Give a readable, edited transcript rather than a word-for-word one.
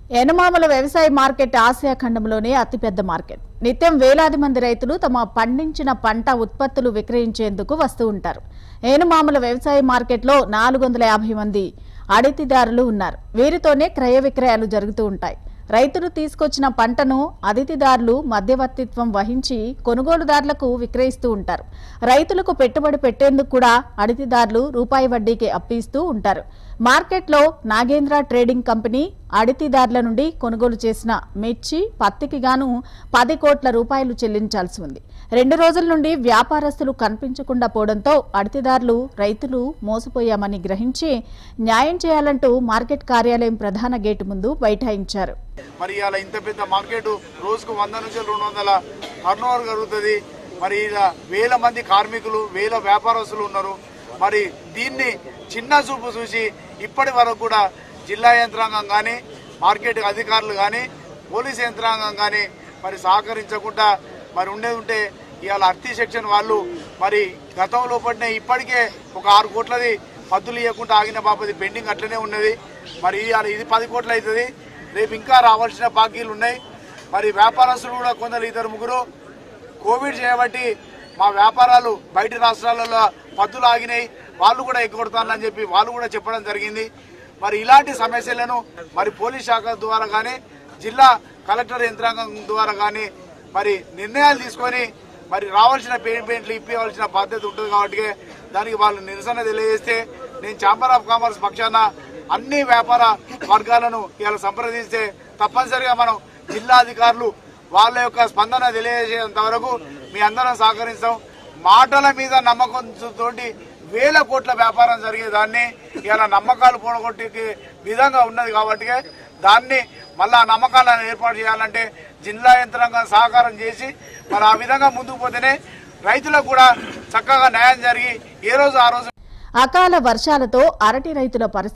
యనమామల వ్యవసాయ market Asia ఖండంలోనే అతిపెద్ద market. నిత్యం వేలాది మంది రైతులు తమ పండించిన పంట ఉత్పత్తులు విక్రయించేందుకు వస్తూ ఉంటారు. యనమామల వ్యవసాయ మార్కెట్లో 450 మంది అడితిదారులు ఉన్నారు. వీరితోనే క్రయ విక్రయాలు జరుగుతూ ఉంటాయి. రైతులు తీసుకొచ్చిన పంటను అతిథిదారులు మధ్యవర్తిత్వం వహించి కొనుగోలుదారులకు విక్రయిస్తూ ఉంటారు. రైతులకు పెట్టుబడి పెట్టేందుకు కూడా అడితిదారులు రూపాయి వడ్డీకి అప్పిస్తూ ఉంటారు. మార్కెట్లో నాగేంద్ర ట్రేడింగ్ కంపెనీ అడితిదారుల నుండి కొనుగోలు చేసిన మిర్చి, పత్తికి గాను 10 కోట్ల రూపాయలు చెల్లించాల్సి ఉంది. 2 రోజుల నుండి వ్యాపారస్తులు కనిపించకుండా పోవడంతో అడితిదారులు రైతులు మోసపోయామని గ్రహించి న్యాయం చేయాలంటూ మార్కెట్ కార్యాలయం ప్రధాన గేటు ముందు బైఠాయించారు. మరి ఇలా ఇంత పెద్ద మార్కెట్ రోజుకు 100 నుంచి 200 టర్నోవర్ జరుగుతుంది. మరి ఇలా వేల మంది కార్మికులు, వేల వ్యాపారస్తులు ఉన్నారు. మరి దీన్ని చిన్న చూపు చూసి ఇప్పటి వరకు కూడా జిల్లా యంత్రాంగం కానీ, మార్కెట్ అధికారులు కానీ, పోలీస్ యంత్రాంగం కానీ మరి సహకరించకుండా మరి ఉండేది ఉంటే ఇవాళ అర్తీ సెక్షన్ వాళ్ళు మరి గతంలో పడిన ఇప్పటికే ఒక 6 కోట్లది పద్దులు ఇవ్వకుండా ఆగిన బాపది పెండింగ్ అట్లనే ఉన్నది. మరి ఇవాళ ఇది 10 కోట్లు అవుతుంది. రేపు ఇంకా రావాల్సిన బాకీలు ఉన్నాయి. మరి వ్యాపారస్తులు కూడా కొందరు 2-3 కోవిడ్ చేయబట్టి మా వ్యాపారాలు బయట రాష్ట్రాలలో పద్దులు ఆగినాయి, వాళ్ళు కూడా ఎగ్గొడతానని చెప్పి వాళ్ళు కూడా చెప్పడం జరిగింది. మరి ఇలాంటి సమస్యలను మరి పోలీస్ శాఖ ద్వారా కానీ, జిల్లా కలెక్టర్ యంత్రాంగం ద్వారా కానీ మరి నిర్ణయాలు తీసుకొని మరి రావాల్సిన పేమెంట్లు ఇప్పించవలసిన బాధ్యత ఉంటుంది. కాబట్టి దానికి వాళ్ళు నిరసన తెలియజేస్తే నేను ఛాంబర్ ఆఫ్ కామర్స్ పక్షాన అన్ని వ్యాపార వర్గాలను ఇలా సంప్రదిస్తే తప్పనిసరిగా మనం జిల్లా అధికారులు వాళ్ళ యొక్క స్పందన తెలియజేసేంత వరకు మీ అందరం సహకరిస్తాం. మాటల మీద నమ్మకంతో వేల కోట్ల వ్యాపారం జరిగేదాన్ని ఇలా నమ్మకాలు పోగొట్టే విధంగా ఉన్నది. కాబట్టి దాన్ని మళ్ళా నమ్మకాలను ఏర్పాటు చేయాలంటే జిల్లా యంత్రాంగం సహకారం చేసి మరి ఆ విధంగా ముందుకు పోతేనే రైతులకు కూడా చక్కగా న్యాయం జరిగి ఏ రోజు ఆ రోజు. అకాల వర్షాలతో అరటి రైతుల పరిస్థితి